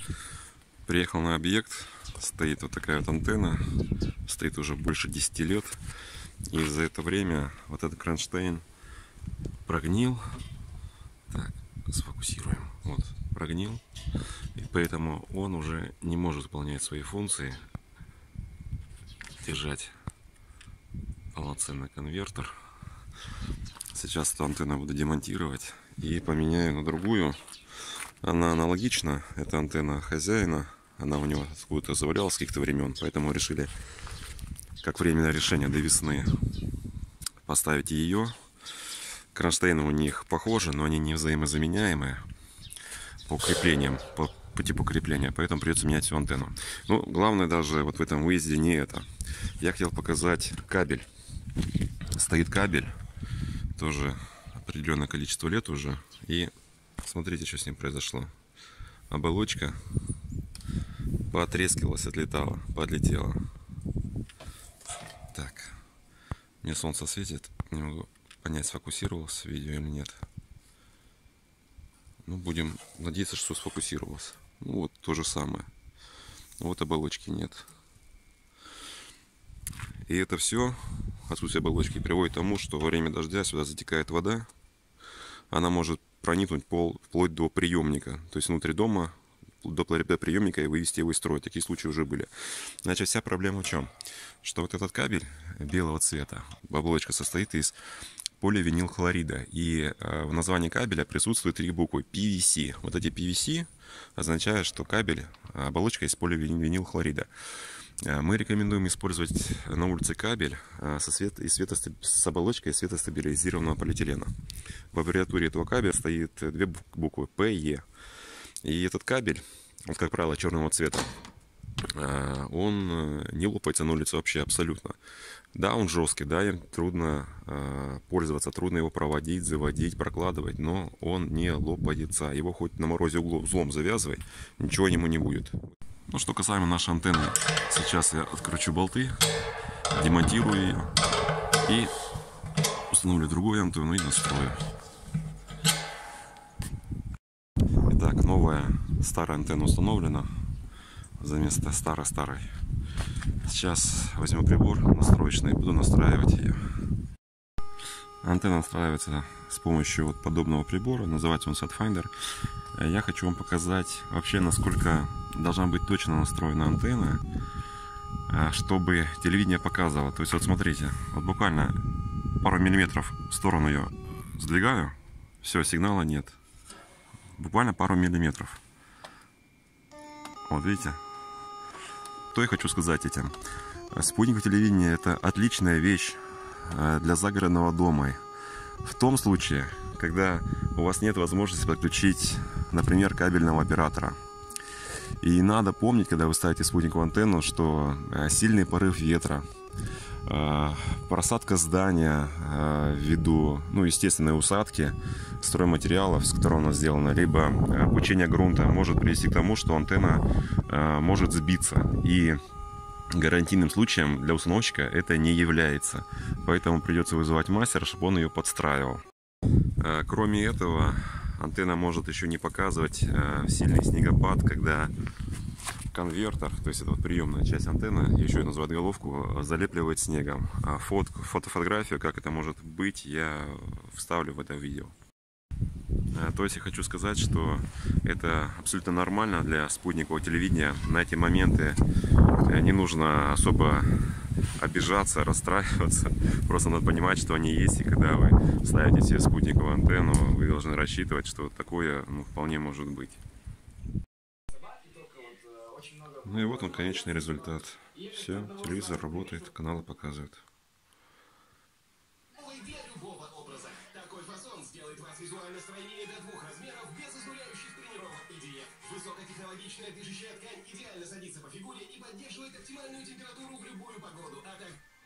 Приехал на объект, стоит вот такая вот антенна, стоит уже больше 10 лет. И за это время вот этот кронштейн прогнил. Так, сфокусируем. Вот, прогнил. И поэтому он уже не может выполнять свои функции. Держать полноценный конвертер. Сейчас эту антенну буду демонтировать и поменяю на другую. Она аналогична, это антенна хозяина. Она у него откуда-то завалялась с каких-то времен. Поэтому решили, как временное решение до весны, поставить ее. Кронштейны у них похожи, но они не взаимозаменяемые по креплениям, по типу крепления. Поэтому придется менять всю антенну. Ну, главное даже вот в этом выезде не это. Я хотел показать кабель. Стоит кабель. Тоже определенное количество лет уже. И смотрите, что с ним произошло. Оболочка поотрескивалась, отлетала, подлетела. Так. Мне солнце светит. Не могу понять, сфокусировалось видео или нет. Ну, будем надеяться, что сфокусировалось. Ну, вот то же самое. Вот оболочки нет. И это все, отсутствие оболочки, приводит к тому, что во время дождя сюда затекает вода. Она может проникнуть вплоть до приемника. То есть внутри дома, до приемника, и вывести его из строя. Такие случаи уже были. Значит, вся проблема в чем? Что вот этот кабель белого цвета, оболочка состоит из поливинилхлорида. И в названии кабеля присутствуют 3 буквы PVC. Вот эти PVC означают, что кабель, оболочка из поливинилхлорида. Мы рекомендуем использовать на улице кабель с оболочкой из светостабилизированного полиэтилена. В аббревиатуре этого кабеля стоит 2 буквы PE. И этот кабель, вот, как правило, черного цвета, он не лопается на улице вообще абсолютно. Да, он жесткий, да, им трудно пользоваться, трудно его проводить, заводить, прокладывать, но он не лопается. Его хоть на морозе узлом завязывай, ничего ему не будет. Ну, что касаемо нашей антенны, сейчас я откручу болты, демонтирую ее и установлю другую антенну и настрою. Итак, новая старая антенна установлена за место старой. Сейчас возьму прибор настроечный и буду настраивать ее. Антенна настраивается с помощью вот подобного прибора, называется он SatFinder. Я хочу вам показать вообще, насколько должна быть точно настроена антенна, чтобы телевидение показывало. То есть вот смотрите, вот буквально пару миллиметров в сторону ее сдвигаю, все, сигнала нет. Буквально пару миллиметров. Вот видите? Что я хочу сказать этим? Спутниковое телевидение — это отличная вещь для загородного дома. В том случае, когда у вас нет возможности подключить, например, кабельного оператора. И надо помнить, когда вы ставите спутниковую антенну, что сильный порыв ветра, просадка здания ввиду, естественной усадки стройматериалов, с которого она сделана, либо опучение грунта может привести к тому, что антенна может сбиться. И гарантийным случаем для установщика это не является. Поэтому придется вызывать мастера, чтобы он ее подстраивал. Кроме этого, антенна может еще не показывать сильный снегопад, когда конвертер, то есть это вот приемная часть антенны, еще ее называют головку, залепливает снегом. А фотографию, как это может быть, я вставлю в это видео. То есть я хочу сказать, что это абсолютно нормально для спутникового телевидения. На эти моменты не нужно особо обижаться, расстраиваться. Просто надо понимать, что они есть. И когда вы ставите себе спутниковую антенну, вы должны рассчитывать, что такое вполне может быть. Ну и вот он, конечный результат. Все, телевизор работает, каналы показывают. Такой фасон сделает вас визуально стройнее до 2 размеров без изнуряющих тренировок и диет. Высокотехнологичная движущая ткань идеально садится по фигуре и поддерживает оптимальную температуру в любую погоду. А так